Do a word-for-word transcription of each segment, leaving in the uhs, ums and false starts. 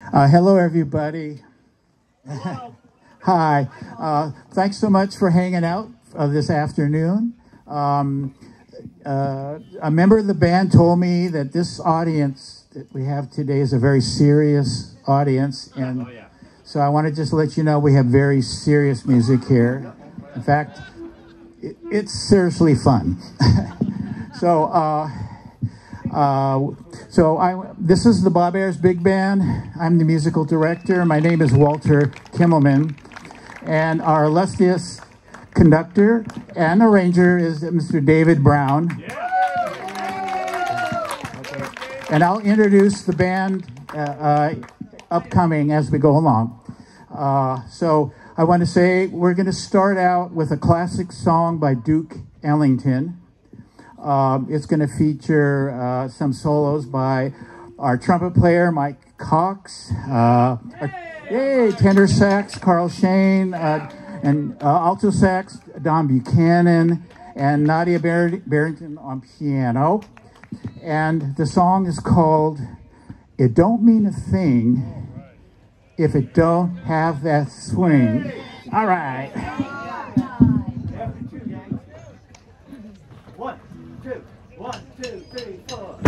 Uh, hello, everybody. Hi. Uh, thanks so much for hanging out uh, this afternoon. Um, uh, a member of the band told me that this audience that we have today is a very serious audience, and oh, yeah. so I want to just let you know we have very serious music here. In fact, it, it's seriously fun. so. Uh, Uh, so I, this is the Bob Ayers Big Band. I'm the musical director. My name is Walter Kimmelman. And our illustrious conductor and arranger is Mister David Brown. Yeah. And I'll introduce the band uh, uh, upcoming as we go along. Uh, so I want to say we're going to start out with a classic song by Duke Ellington. Um, it's going to feature uh, some solos by our trumpet player, Mike Cox, uh, our, yay, tenor sax, Carl Shane, uh, and uh, alto sax, Don Buchanan, and Nadia Bar- Barrington on piano. And the song is called It Don't Mean a Thing If It Don't Have That Swing. All right. One, two, one, two, three, four.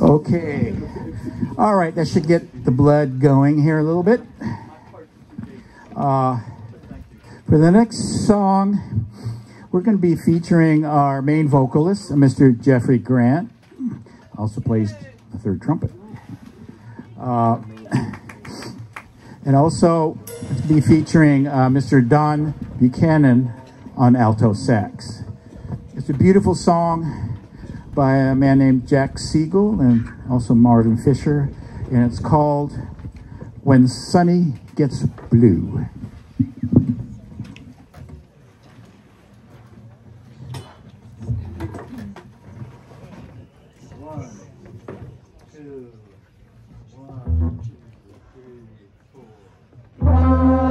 Okay. All right, that should get the blood going here a little bit. Uh, for the next song, we're going to be featuring our main vocalist, Mister Jeffrey Grant. Also plays the third trumpet. Uh, and also to be featuring uh, Mister Don Buchanan on alto sax. It's a beautiful song by a man named Jack Siegel and also Marvin Fisher, and it's called When Sunny Gets Blue. One, two, one, two, three, four.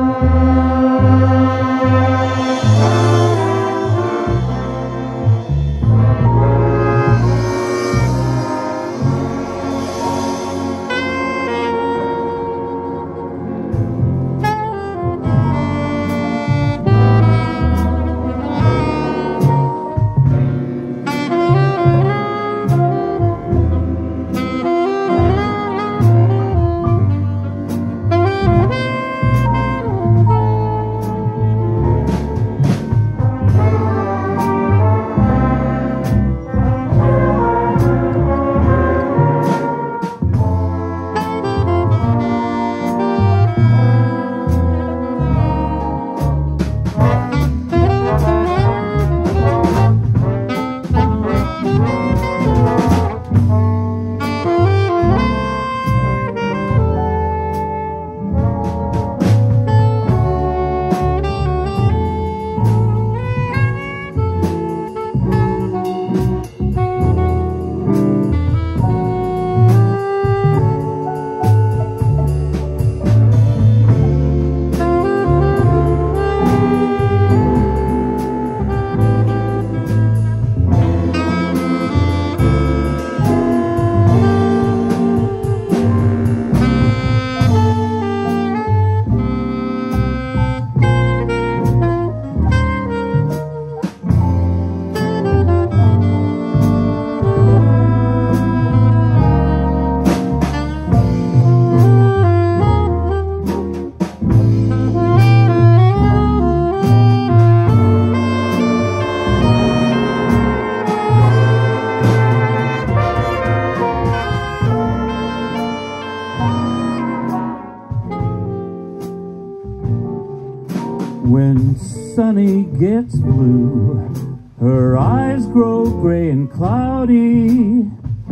When Sunny gets blue, her eyes grow gray and cloudy,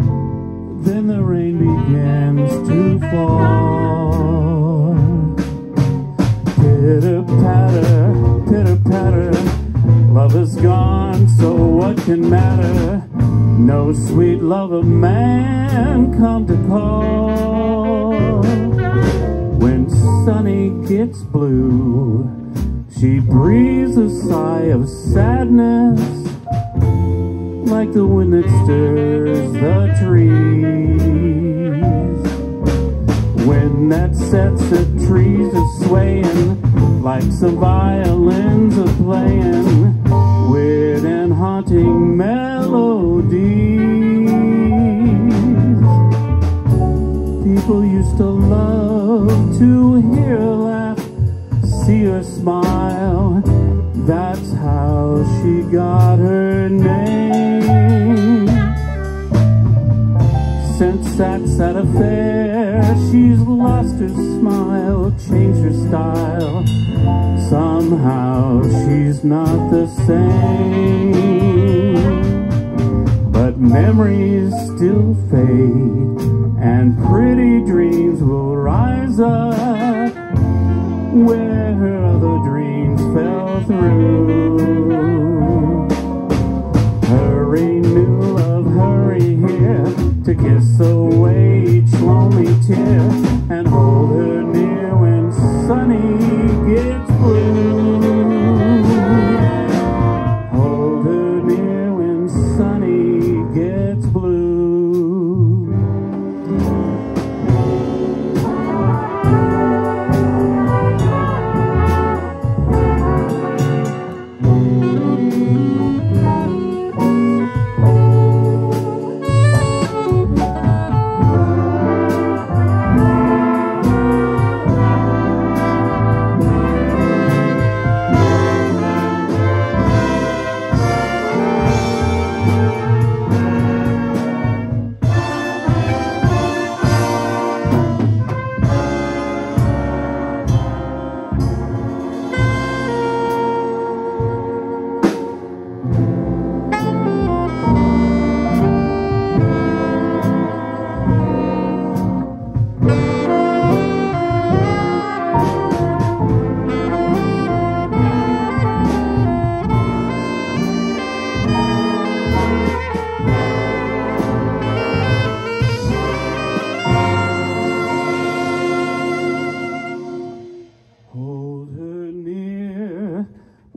then the rain begins to fall. Pitter-patter, pitter-patter, love is gone, so what can matter? No sweet love of man come to call. When Sunny gets blue, she breathes a sigh of sadness, like the wind that stirs the trees. When that sets the trees a swaying, like some violins a playing, weird and haunting melodies. People used to love to hear her laugh, see her smile, that's how she got her name. Since that sad affair, she's lost her smile, changed her style. Somehow she's not the same. But memories still fade, and pretty dreams will rise up where her other dreams fell through. Hurry, new love, hurry here to kiss away each lonely tear and hold her near when Sunny gets blue. Hold her near when Sunny gets blue.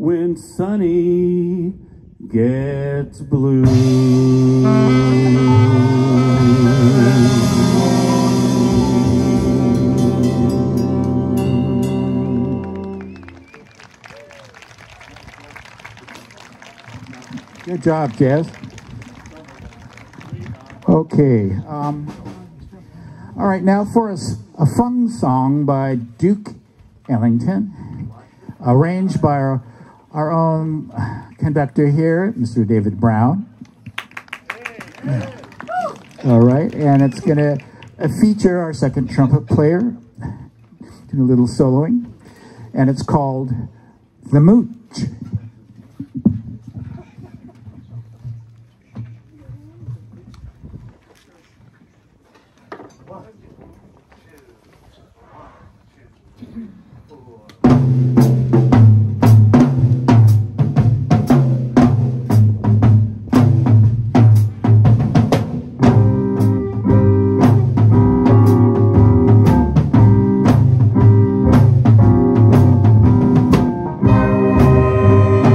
when Sonny gets blue. Good job, Jazz. Okay. Um, all right, now for a, a fun song by Duke Ellington, arranged by our, our own conductor here, Mister David Brown. All right, and it's going to feature our second trumpet player, doing a little soloing, and it's called The Mooch. Thank you.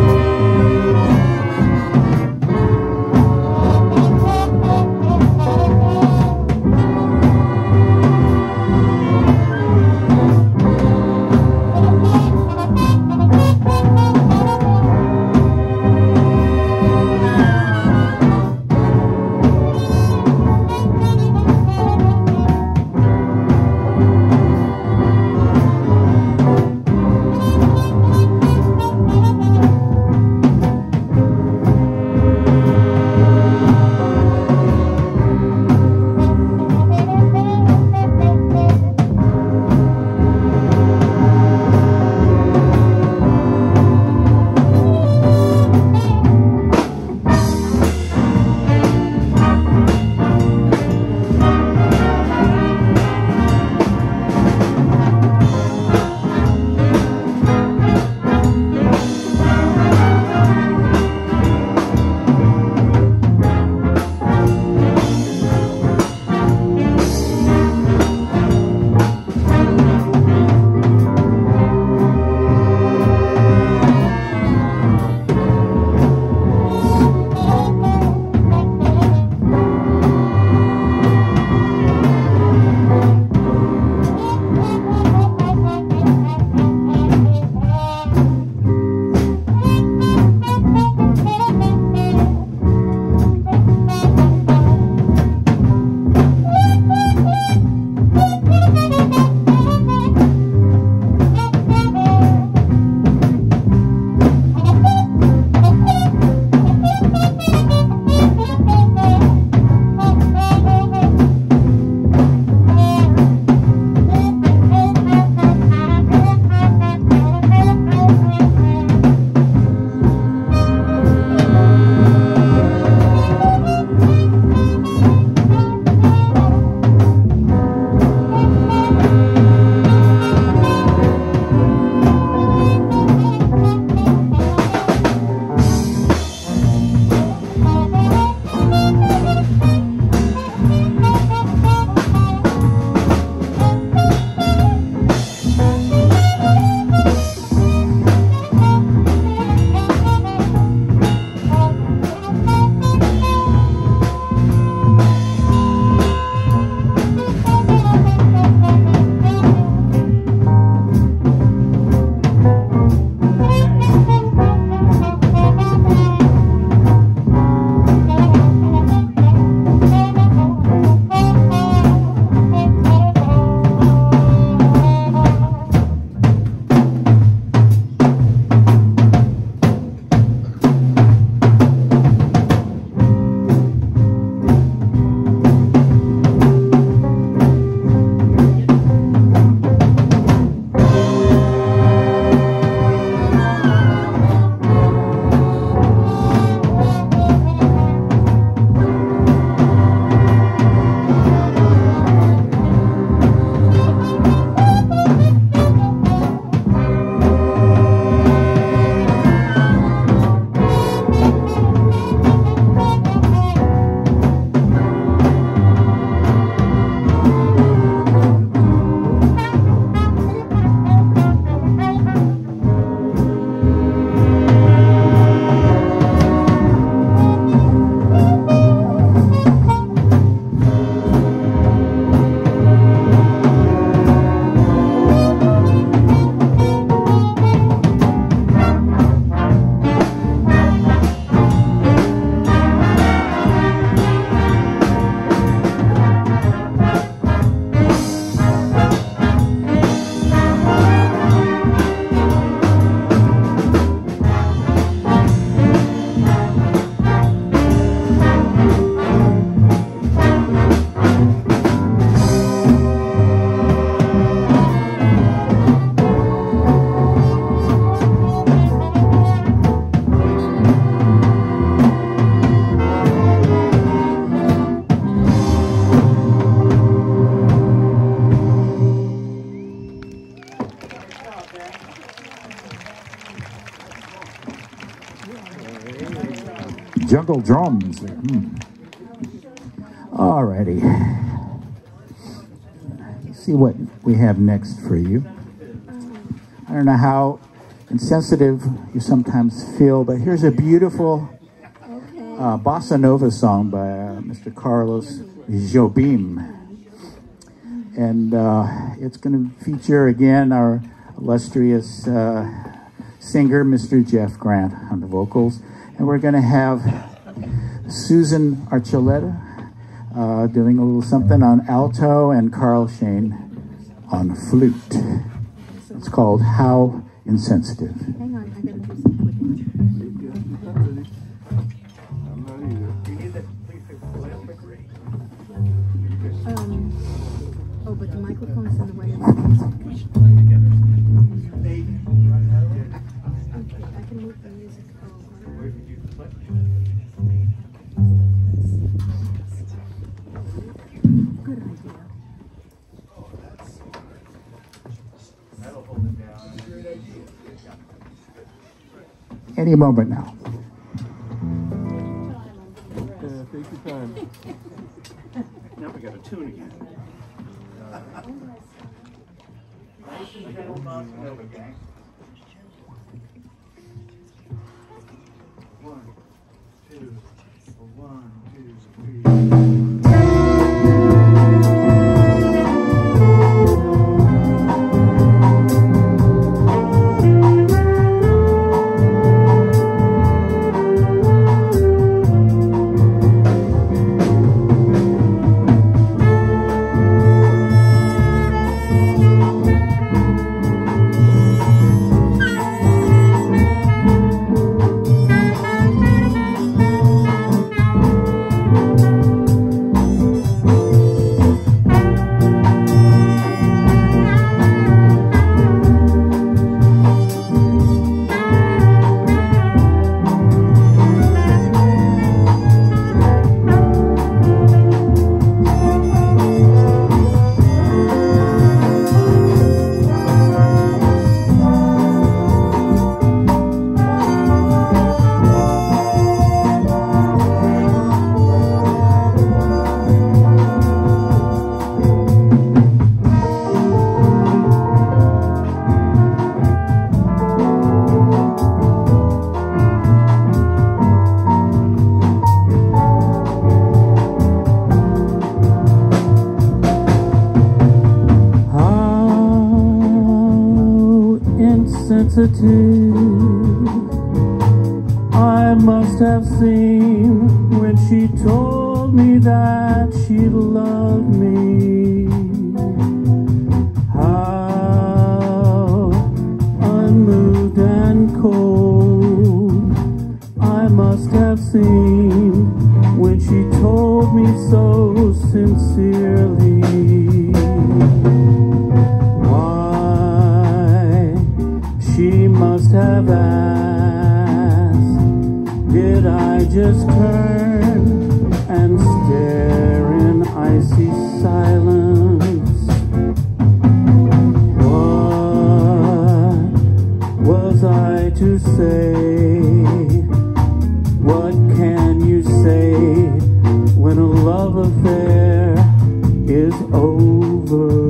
jungle drums. Hmm. Alrighty. Let's see what we have next for you. I don't know how insensitive you sometimes feel, but here's a beautiful uh, bossa nova song by uh, Mister Carlos Jobim. And uh, it's going to feature again our illustrious uh, singer, Mister Jeff Grant, on the vocals. And we're going to have Susan Archuleta uh, doing a little something on alto and Carl Shane on flute. It's called How Insensitive. Hang on, I gotta do some clicking. I'm not either. Um, oh, but the microphone's in the way. Okay, I can move the music over. Good idea. Any moment now. Yeah, take your time. Now we got a tune again. One, two, one, two, three. I must have seen when she told me that she loved me. How unmoved and cold I must have seemed when she told me so sincerely. She must have asked, did I just turn and stare in icy silence? What was I to say? What can you say when a love affair is over?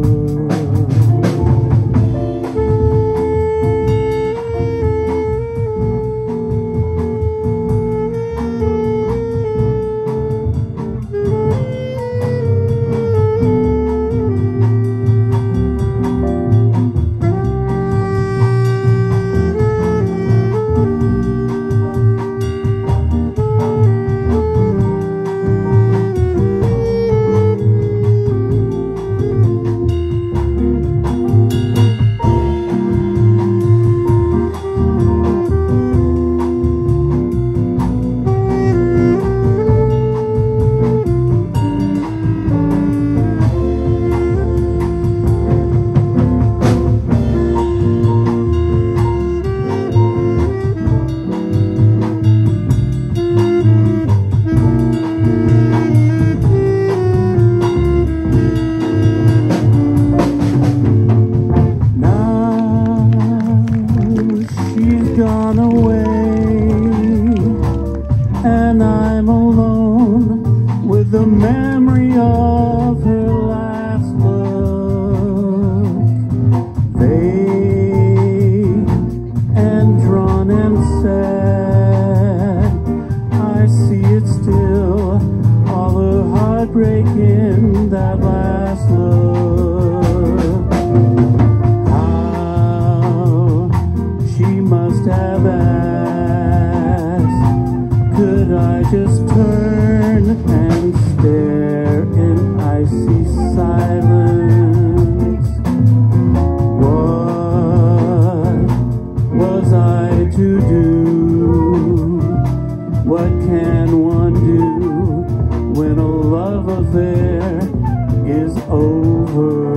Gone away, and I the memory of her last look, vague and drawn and sad. I see it still, all the heartbreak in that last look. How she must have asked, could I just turn and stare in icy silence? What was I to do? What can one do when a love affair is over?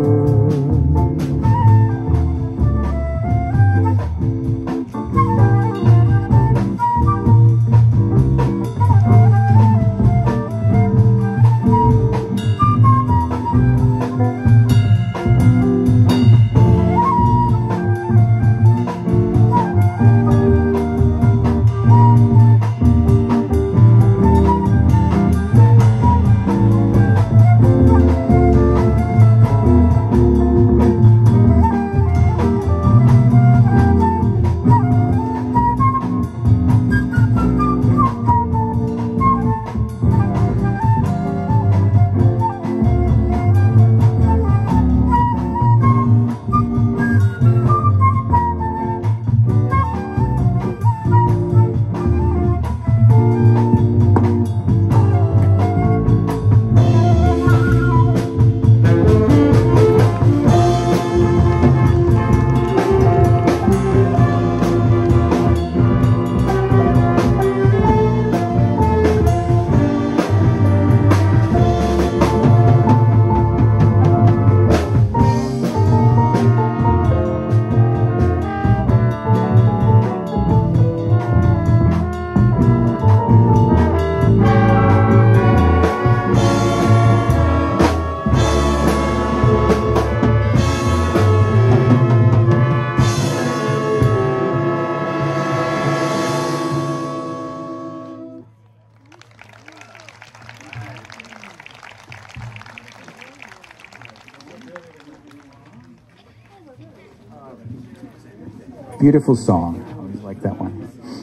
Beautiful song. I always like that one.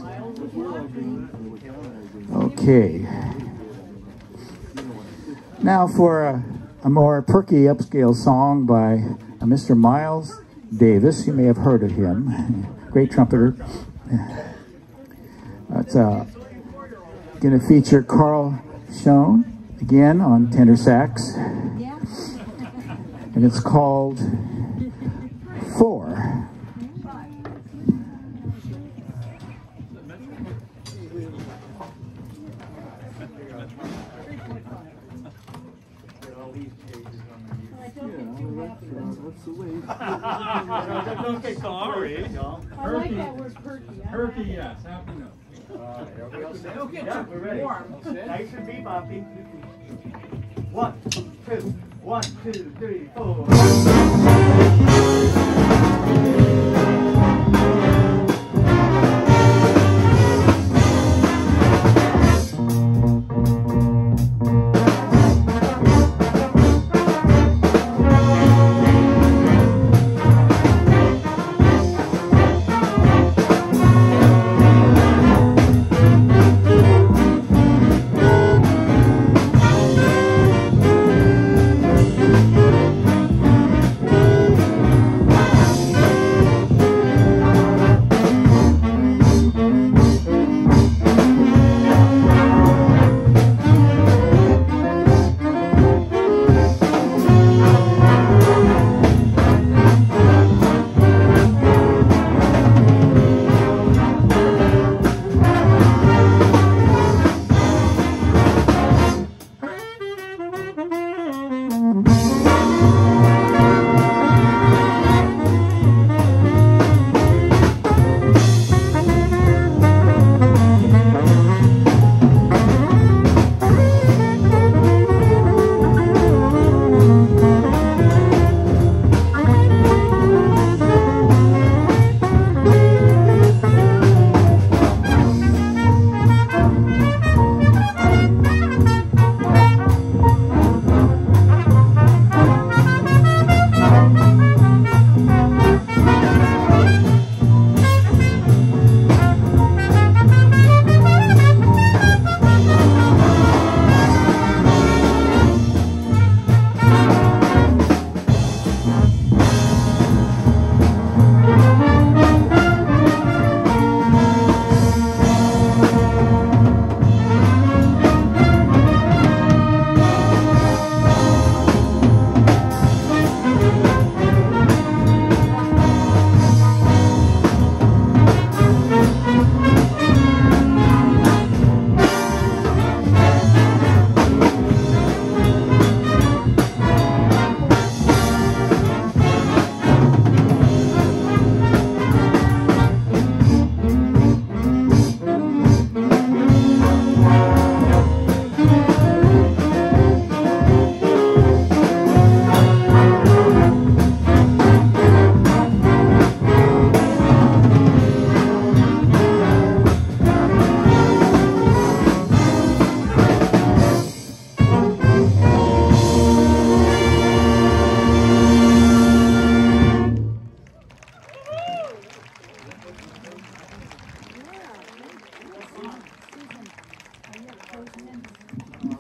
Okay. Now for a, a more perky upscale song by uh, Mister Miles Davis. You may have heard of him. Great trumpeter. It's uh, going to feature Carl Schoen again on tenor sax. And it's called Four. Don't get sorry. I like that word perky. Turkey, yes. Happy no. Don't get Yeah, too we're ready. warm. Nice and beboppy. One, two, one, two, three, four. Four.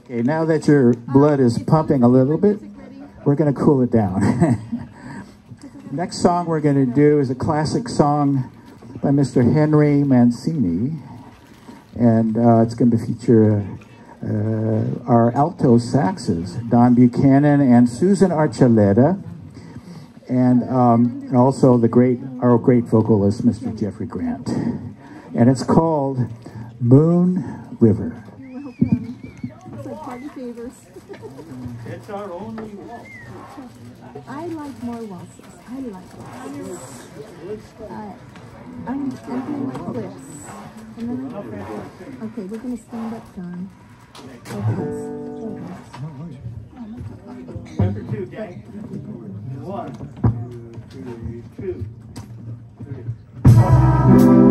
Okay, now that your blood is pumping a little bit, we're going to cool it down. Next song we're going to do is a classic song by Mister Henry Mancini, and uh, it's going to feature uh, our alto saxes, Don Buchanan and Susan Archuleta, and, um, and also the great, our great vocalist, Mister Jeffrey Grant. And it's called Moon River. You're welcome. It's like party favors. It's our only waltz. I like more waltzes. I like waltzes. Uh, I'm, I'm doing my flips. And then I, okay, we're going to stand up, John. Number two, gang. One, two, three, two, three.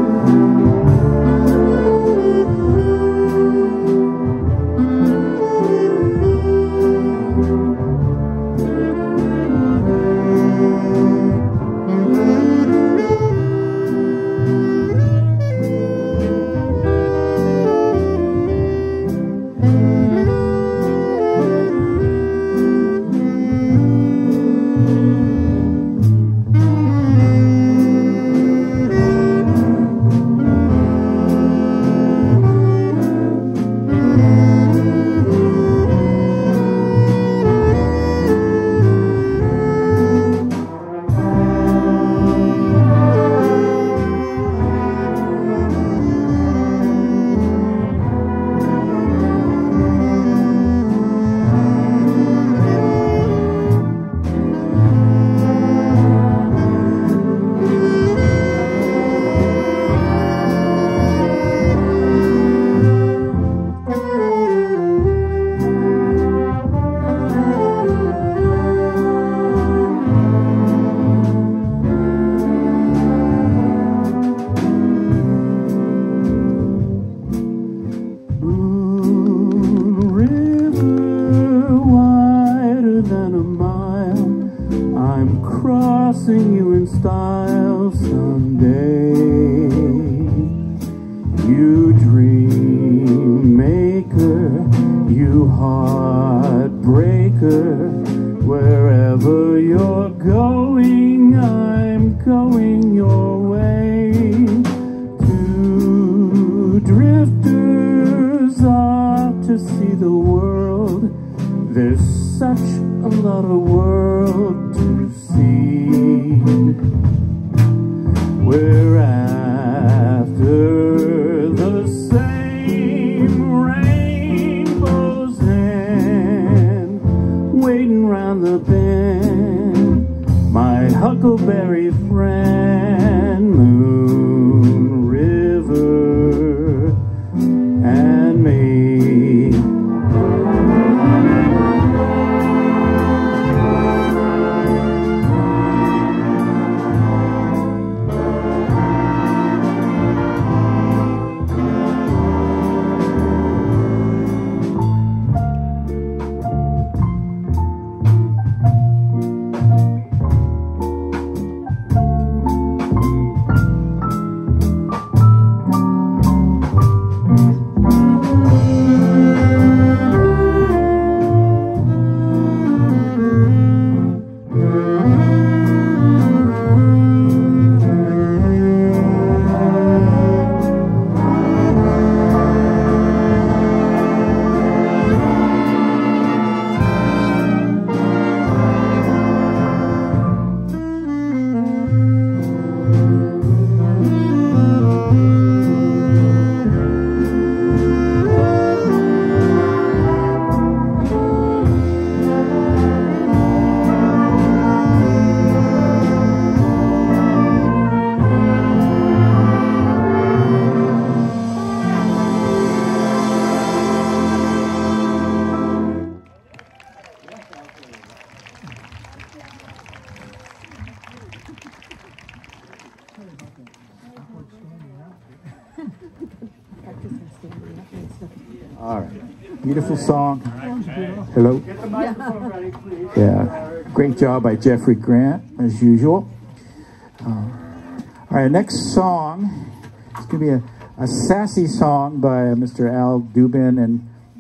All right. Beautiful song. Hello. Get the microphone ready, please. Yeah. Great job by Jeffrey Grant, as usual. Uh, all right, next song. It's going to be a, a sassy song by Mister Al Dubin and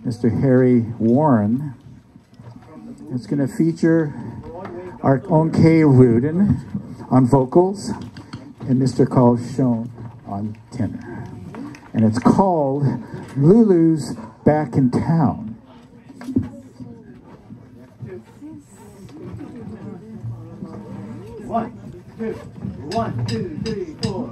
Mister Harry Warren. It's going to feature our own Kay Rudin on vocals and Mister Carl Schoen on tenor. And it's called Lulu's Back in Town. One, two, one, two, three, four.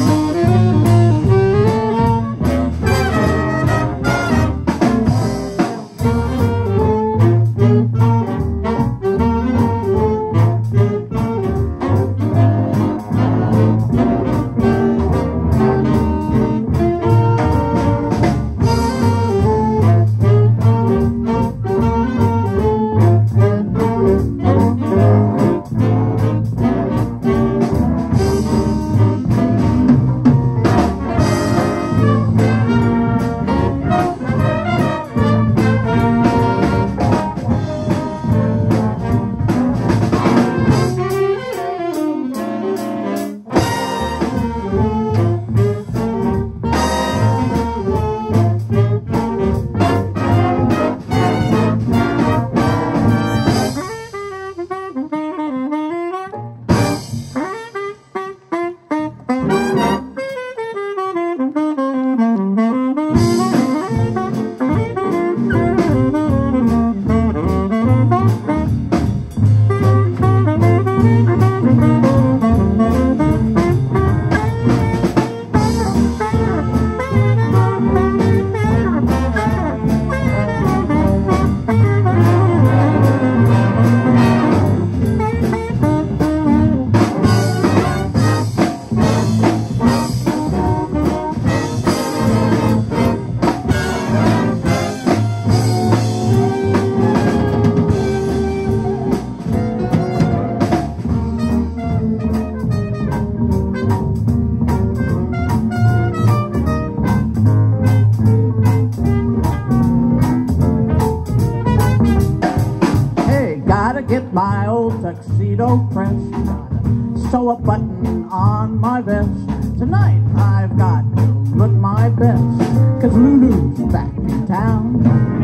Get my old tuxedo pressed, sew a button on my vest. Tonight I've got to look my best, 'cause Lulu's back in town.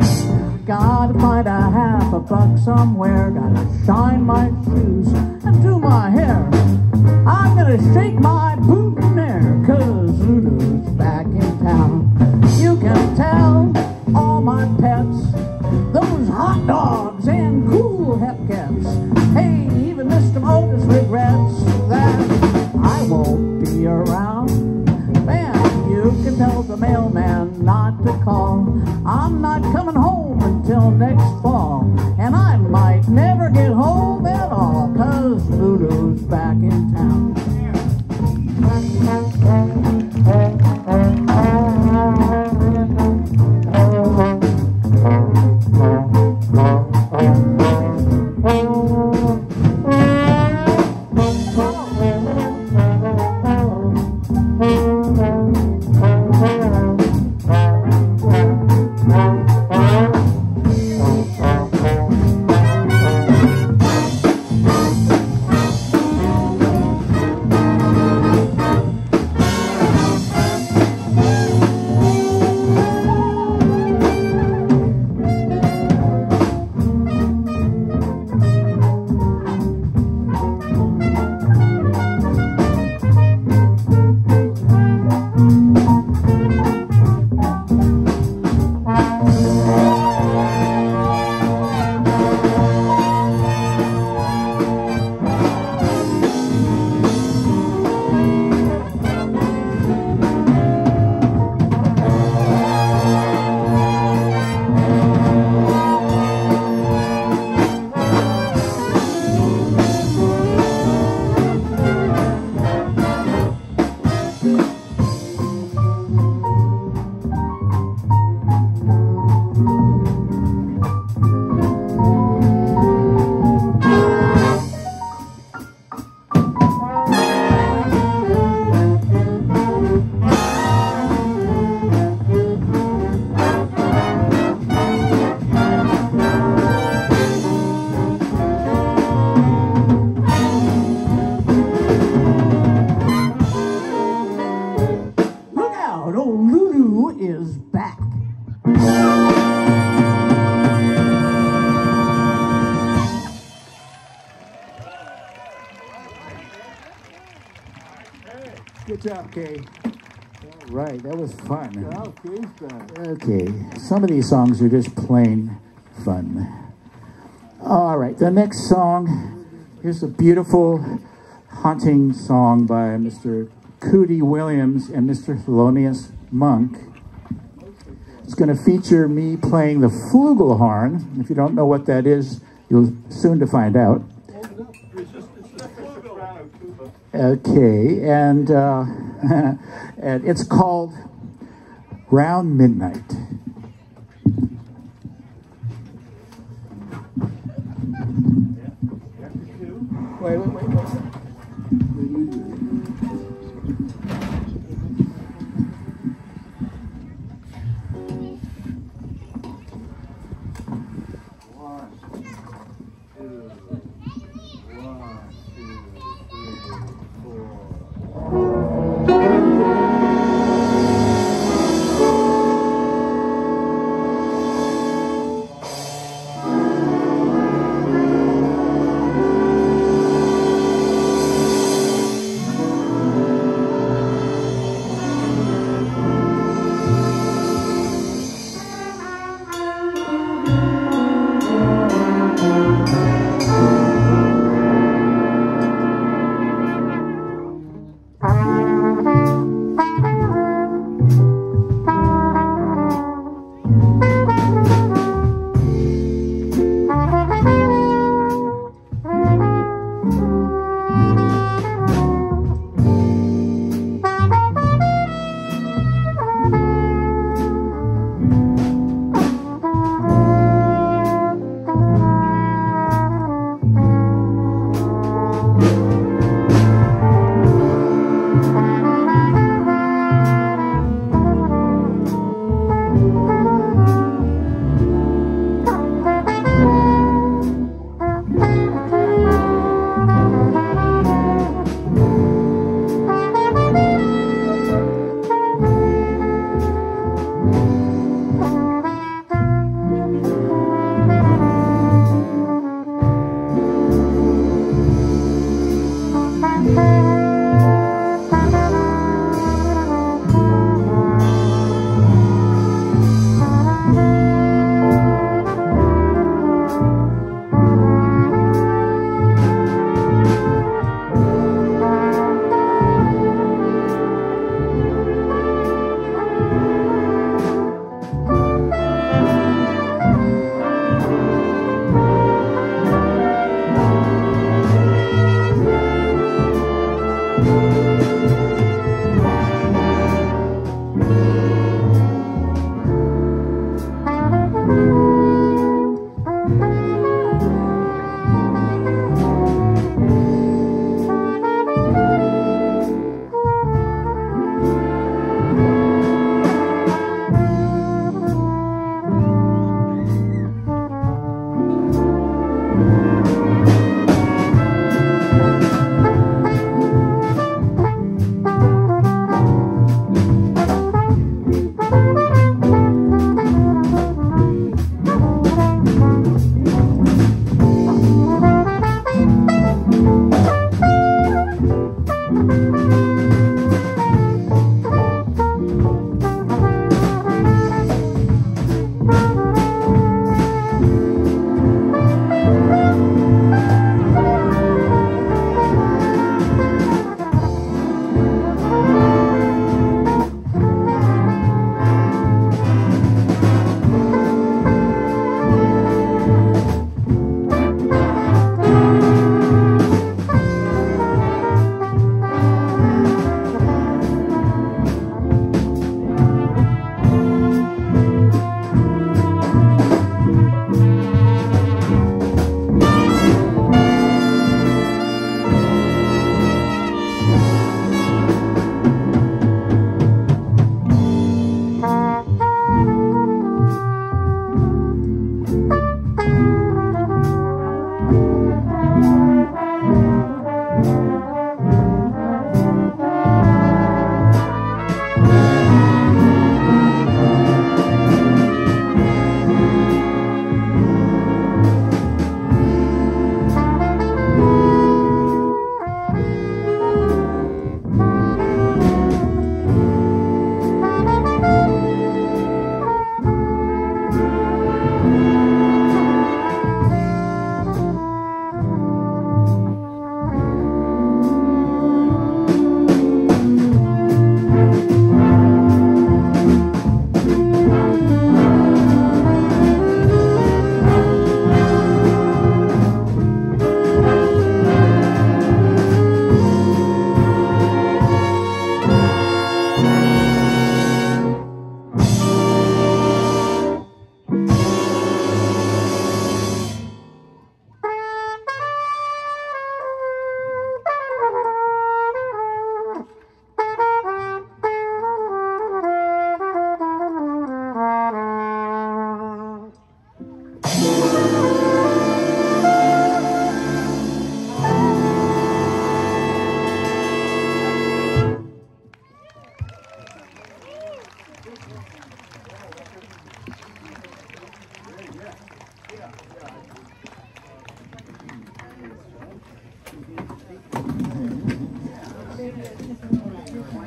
Gotta find a half a buck somewhere, gotta shine my shoes and do my hair. I'm gonna shake my boutonniere, 'cause Lulu's back in town. You can tell all my pets, those hot dogs and cool hepcats. Hey, even Mister Otis regrets that I won't be around. Man, you can tell the mailman not to call. I'm not coming home until next fall, and I might never get home at all, 'cause Lulu's back in town. Old Lulu is back. job. Okay. All right, that was fun. Oh, Keith's back. Okay, some of these songs are just plain fun. All right, the next song, here's a beautiful, haunting song by Mister Cootie Williams and Mister Thelonious Monk. It's going to feature me playing the flugelhorn. If you don't know what that is, you'll soon to find out. Okay, and, uh, and it's called Round Midnight. Wait, wait, wait, wait. Thank you.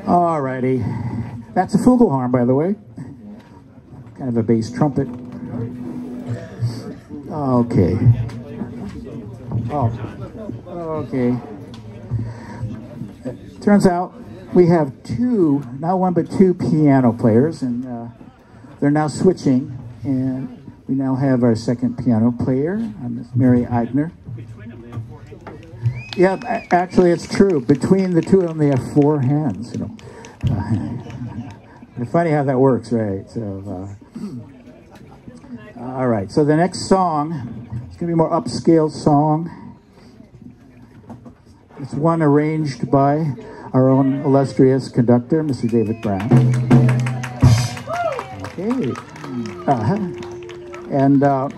Alrighty. That's a flugelhorn, by the way. Kind of a bass trumpet. Okay. Oh. Okay. Turns out we have two, not one but two piano players, and uh, they're now switching, and we now have our second piano player, Miss Mary Eigner. Yeah, actually, it's true. Between the two of them, they have four hands. You know, uh, it's funny how that works, right? So, uh, all right. So the next song is going to be a more upscale song. It's one arranged by our own illustrious conductor, Mister David Brown. Okay, uh-huh. and uh,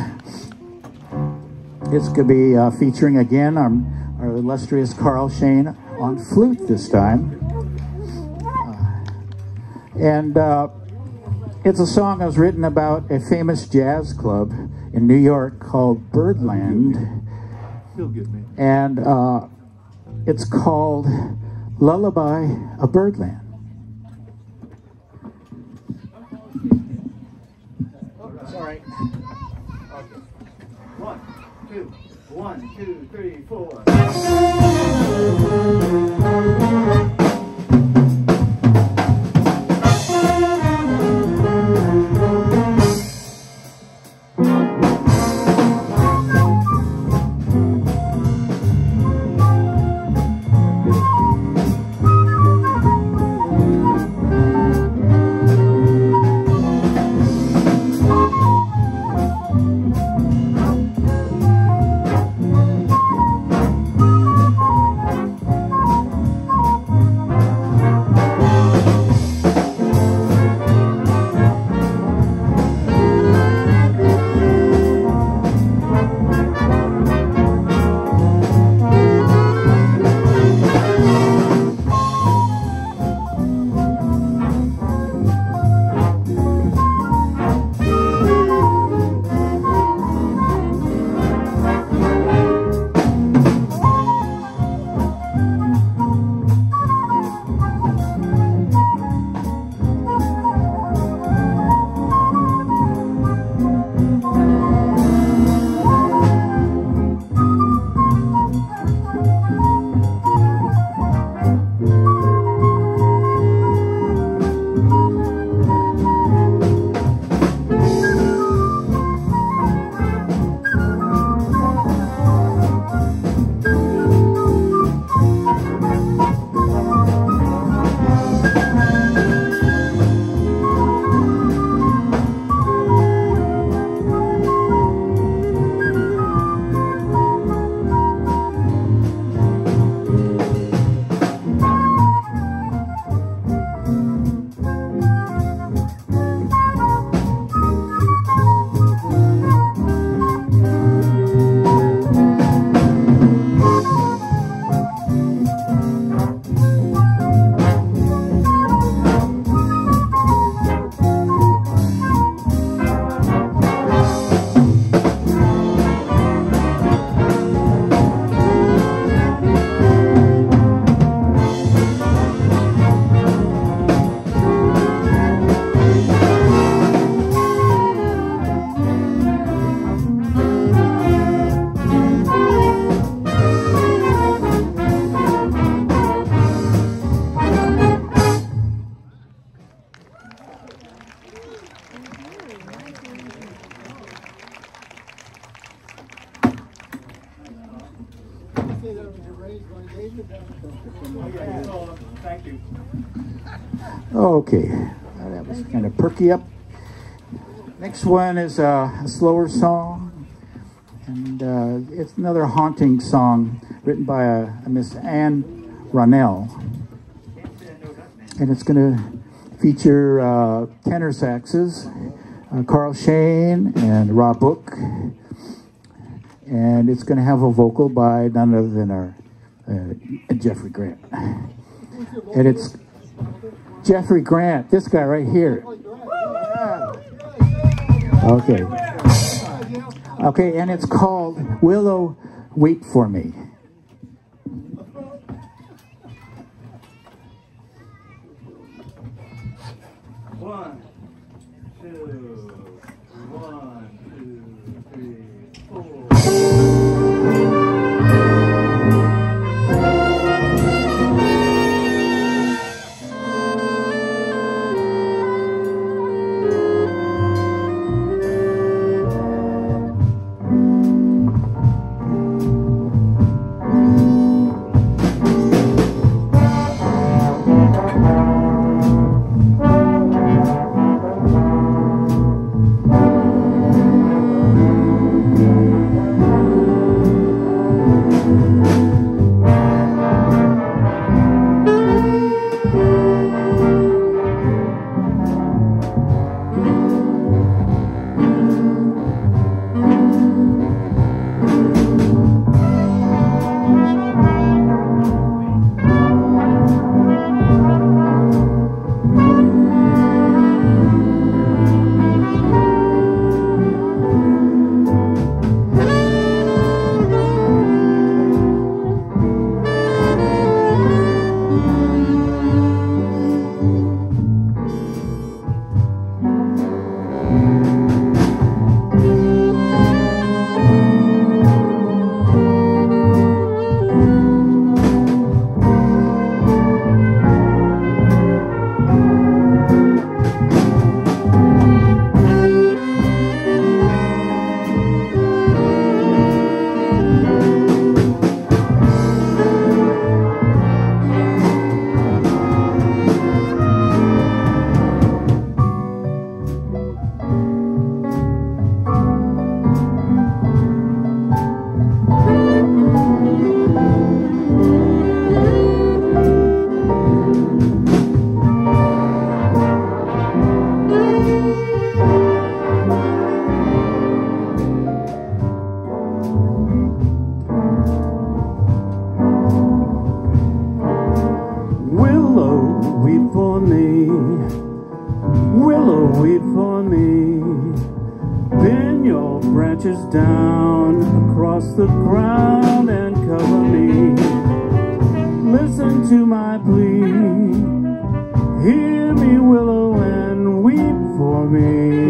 it's going to be uh, featuring again our. Our illustrious Carl Shane on flute this time. Uh, and uh, it's a song that was written about a famous jazz club in New York called Birdland. And uh, it's called Lullaby of Birdland. Sorry. Okay. One, two. One, two, three, four. Thank you. Okay, that was kind of perky up. Next one is uh, a slower song, and uh, it's another haunting song written by a, a Miss Anne Ronell, and it's going to feature uh, tenor saxes, uh, Carl Shane and Rob Book, and it's going to have a vocal by none other than our uh, Jeffrey Grant, and it's Jeffrey Grant, this guy right here. Okay. Okay, and it's called Willow, Wait for Me. One, two, one, two, three, four. Down across the ground and cover me. Listen to my plea. Hear me, willow, and weep for me.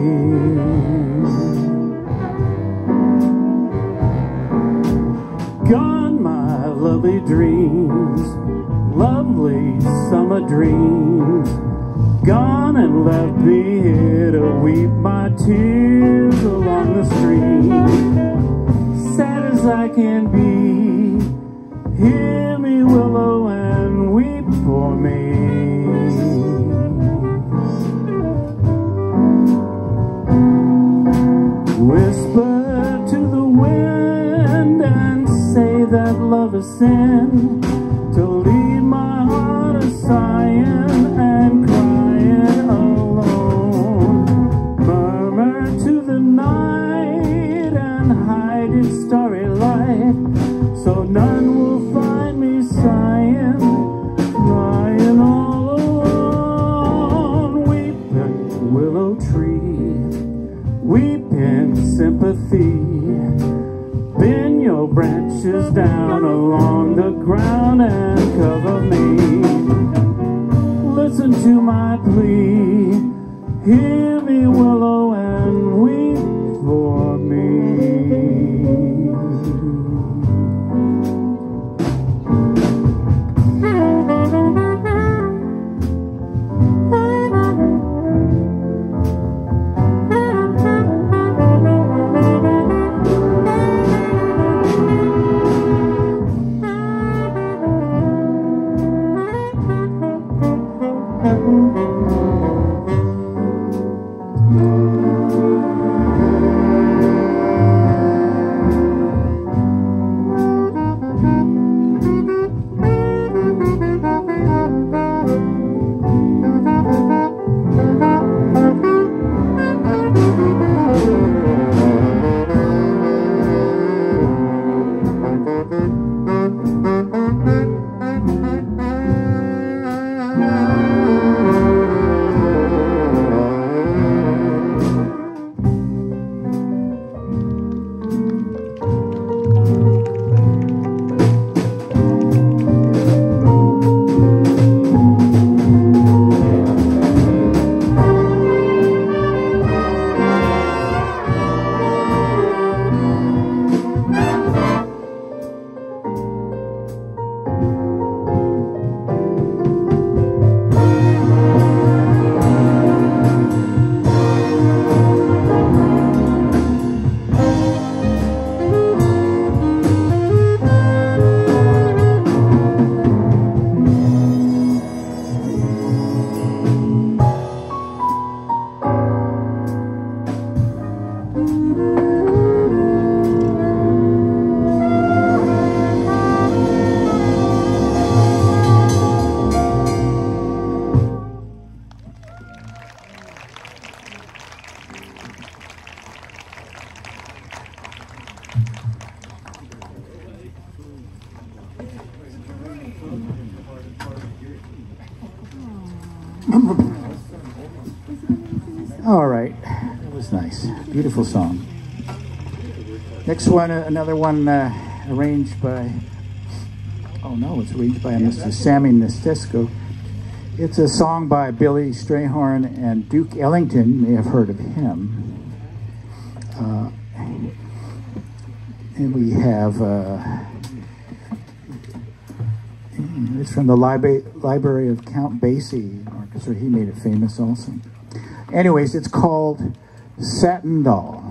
Gone my lovely dreams, lovely summer dreams. Gone and left me here to weep my tears along the stream. Sad as I can be, hear me, willow, and weep for me. Whisper to the wind and say that love is sin, to leave my heart a sighing and crying alone. Murmur to the night and hide its starry light, so none will find me sighing, crying all alone. Weeping willow tree, weep in sympathy, bend your branches down along the ground and cover me. Listen to my plea, hear me, willow, and weep for me. All right, that was nice. Beautiful song. Next one, uh, another one uh, arranged by, oh no, it's arranged by Mister Sammy Nestesco. It's a song by Billy Strayhorn and Duke Ellington. You may have heard of him. Uh, and we have, uh, it's from the Libra Library of Count Basie Orchestra. He made it famous also. Anyways, it's called Satin Doll.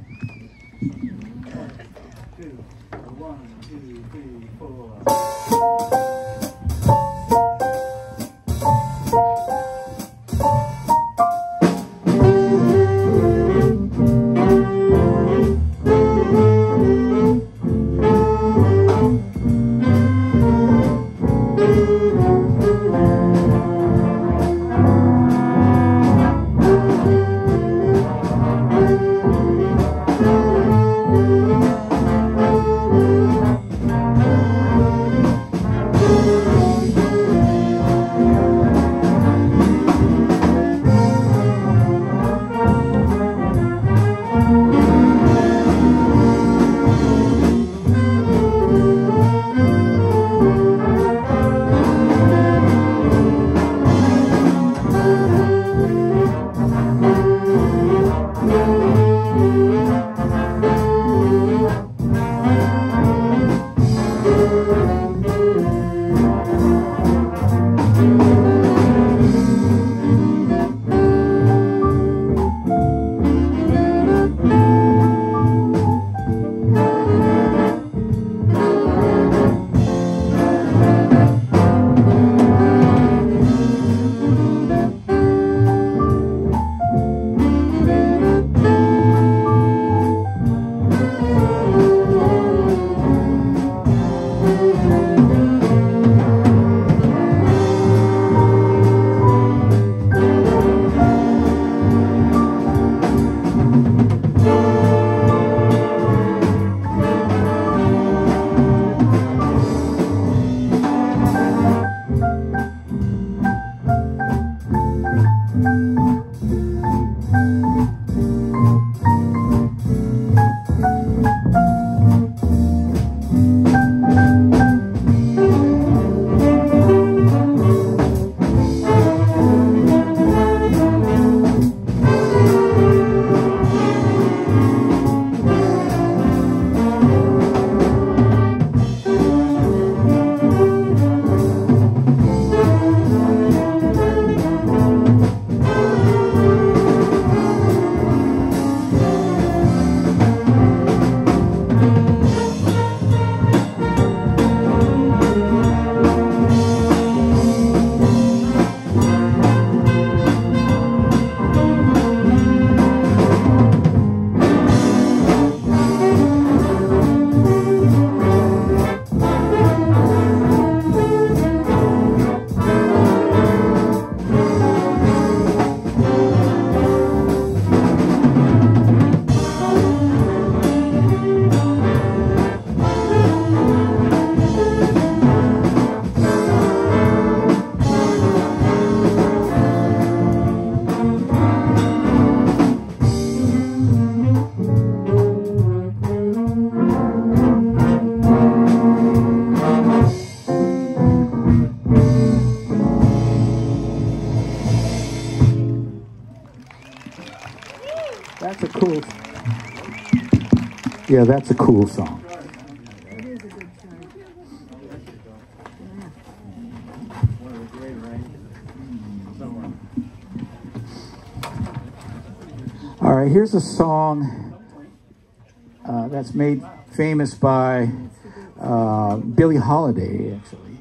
That's a cool. Yeah, that's a cool song. It is a good song. All right, here's a song uh, that's made famous by uh, Billie Holiday, actually.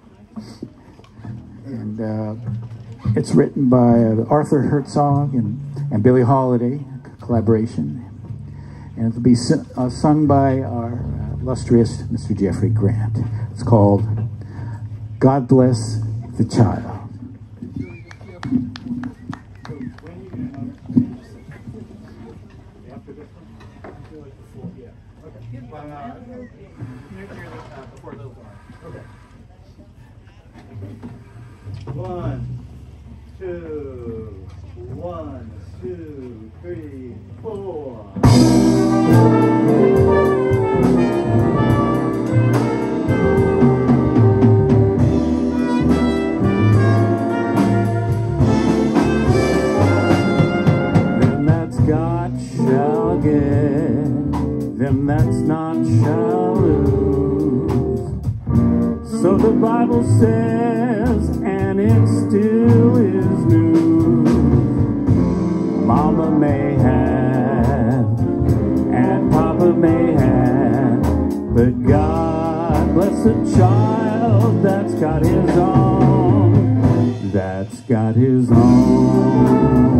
And uh, it's written by uh, Arthur Herzog and, and Billie Holiday, collaboration. And it'll be uh, sung by our uh, illustrious Mister Jeffrey Grant. It's called God Bless the Child. One, two. One, two, three, four. Them that's got shall get, them that's not shall lose. So the Bible says, and it still is news. Mama may have, and Papa may have, but God bless a child that's got his own, that's got his own.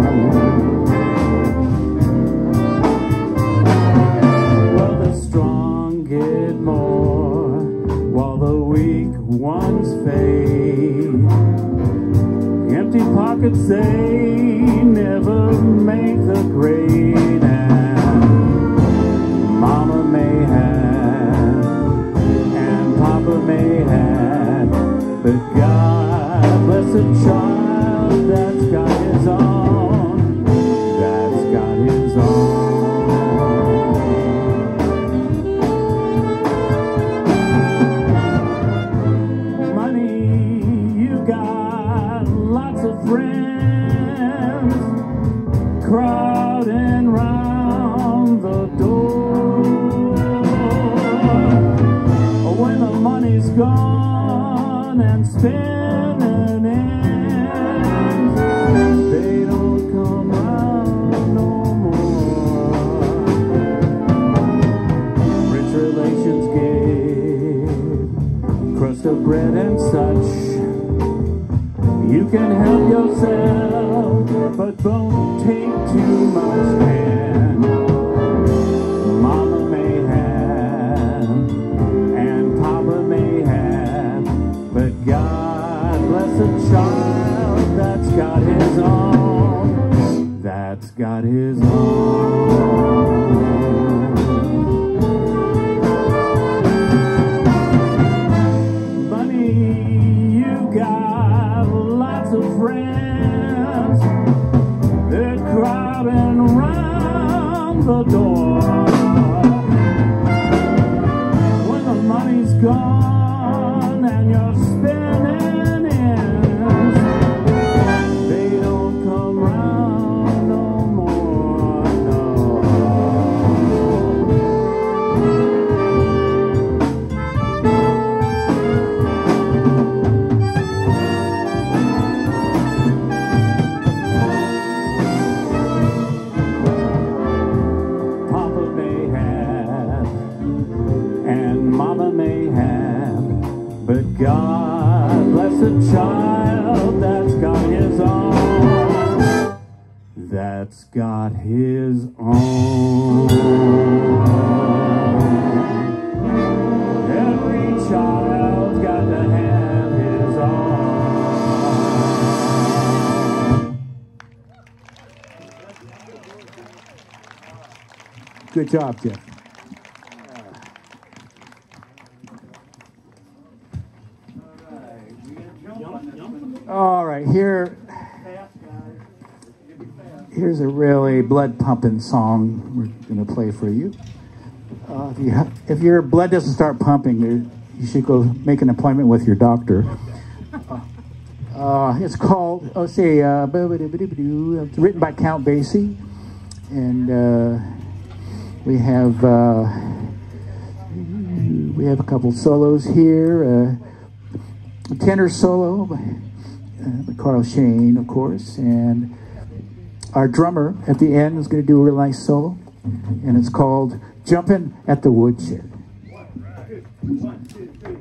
Well, the strong get more, while the weak ones fade. Empty pockets, they never make the grade. And Mama may have, and Papa may have, but God bless a child that's got his own, that's got his own. Friends crowding round the door. When the money's gone and spinning ends, they don't come round no more. Rich relations give crust of bread and such. You can help yourself, but don't take too much. And Mama may have, and Papa may have, but God bless a child that's got his own, that's got his own. Bunny, you got lots of friends, they're crowding around the door. When the money's gone and you're spinning ends, they don't come round no more, no. But God bless a child that's got his own, that's got his own. Every child's got to have his own. Good job, Jeff. All right, here, here's a really blood-pumping song we're going to play for you. Uh, if, you ha if your blood doesn't start pumping, you, you should go make an appointment with your doctor. Uh, uh, it's called, oh, say, uh, it's written by Count Basie, and uh, we have uh, we have a couple solos here. Uh, a tenor solo by, uh, by Carl Shane, of course, and our drummer at the end is going to do a real nice solo, and it's called Jumpin' at the Woodshed. One, two, three.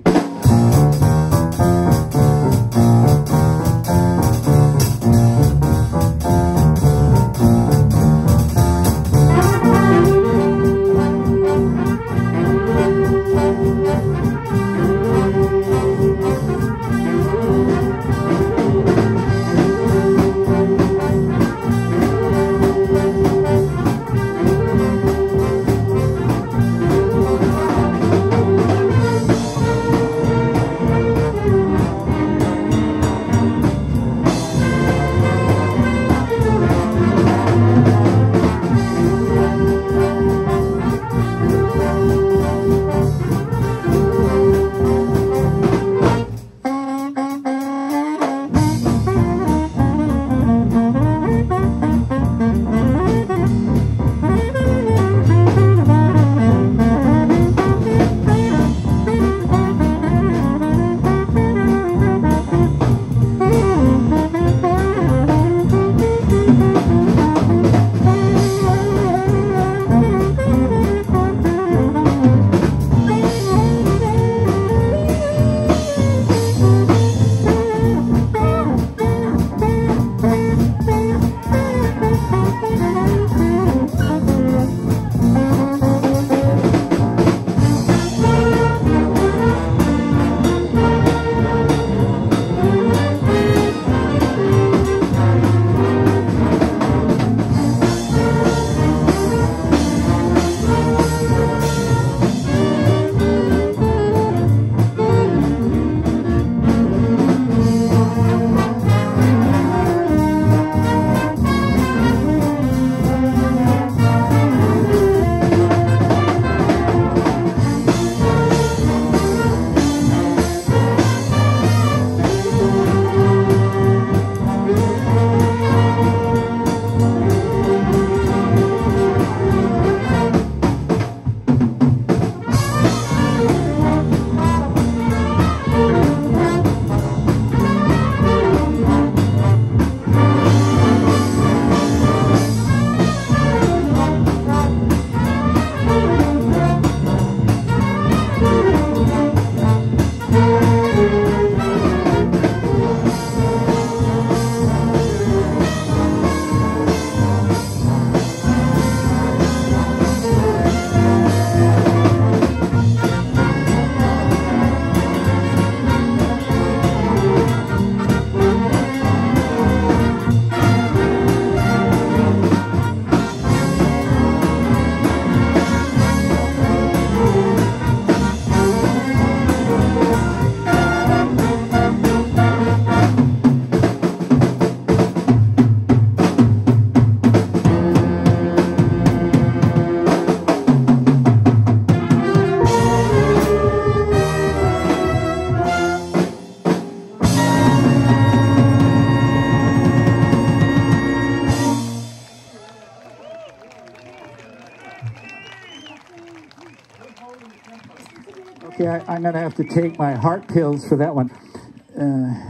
Okay, I, I'm going to have to take my heart pills for that one. Uh,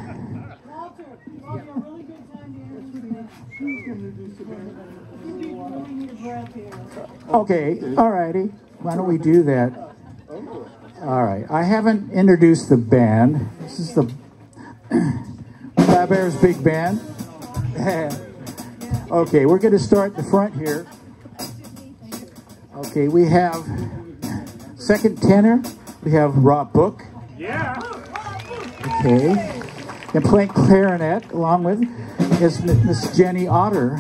Okay, all righty. Why don't we do that? All right. I haven't introduced the band. This is the Baber's Big Band. Okay, we're going to start the front here. Okay, we have second tenor. We have Rob Book. Yeah. Okay. And playing clarinet along with is Miss Jenny Otter.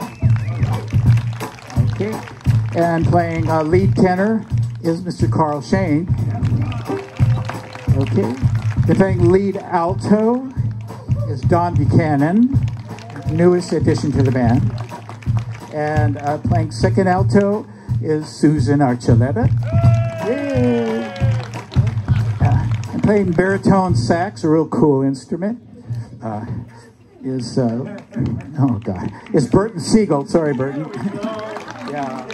Okay. And playing uh, lead tenor is Mister Carl Shane. Okay. And playing lead alto is Don Buchanan, newest addition to the band. And uh, playing second alto is Susan Archuleta. Yay! Uh, and playing baritone sax, a real cool instrument, uh, is, uh, oh God, is Burton Siegel. Sorry, Burton. Yeah.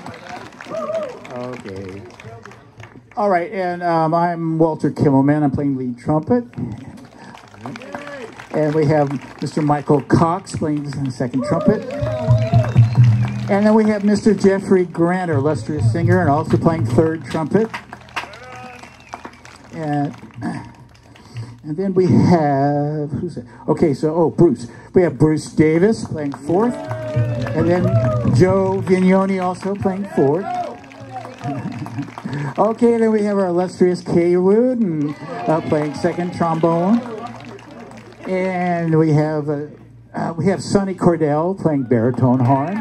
Okay. All right, and um, I'm Walter Kimmelman. I'm playing lead trumpet. And we have Mister Michael Cox playing the second trumpet. And then we have Mister Jeffrey Grant, our illustrious singer, and also playing third trumpet. And, and then we have, who's that? Okay, so, oh, Bruce. We have Bruce Davis playing fourth. And then Joe Vignoni also playing fourth. Okay, then we have our illustrious Kay Wooden uh, playing second trombone. And we have uh, uh, we have Sonny Cordell playing baritone horn.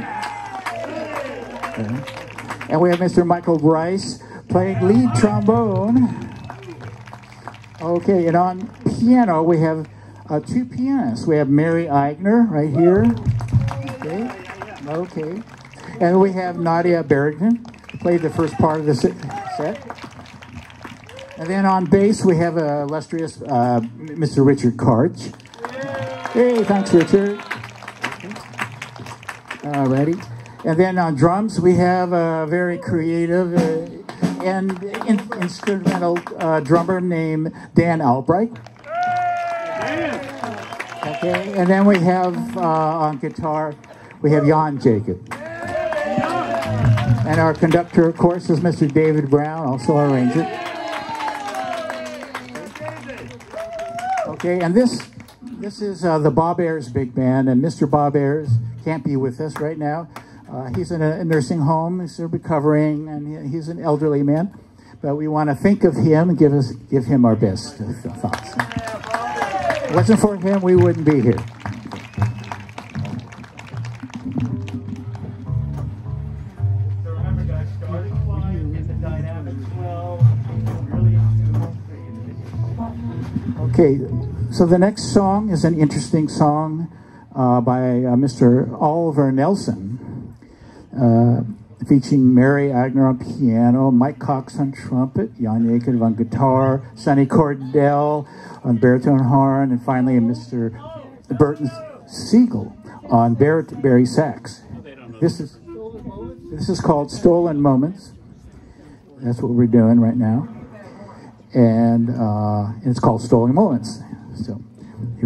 Okay. And we have Mister Michael Rice playing lead trombone. Okay, and on piano we have uh, two pianists. We have Mary Eigner right here. Okay, okay. And we have Nadia Berrigan, who played the first part of the set. And then on bass we have a illustrious uh, Mister Richard Karch. Hey, thanks, Richard. Alrighty. And then on drums we have a very creative uh, and in instrumental uh, drummer named Dan Albright. Okay. And then we have uh, on guitar we have Jan Jacob. And our conductor, of course, is Mister David Brown, also our arranger. Okay, and this this is uh, the Bob Ayers Big Band, and Mister Bob Ayers can't be with us right now. Uh, he's in a nursing home. He's recovering, and he's an elderly man. But we want to think of him and give us give him our best thoughts. If it wasn't for him, we wouldn't be here. Okay, so the next song is an interesting song uh, by uh, Mister Oliver Nelson, uh, featuring Mary Eigner on piano, Mike Cox on trumpet, Jan Jacob on guitar, Sonny Cordell on baritone horn, and finally Mister Burton Siegel on barit bari sax. This is this is called Stolen Moments. That's what we're doing right now. And, uh, and it's called Stolen Moments. So.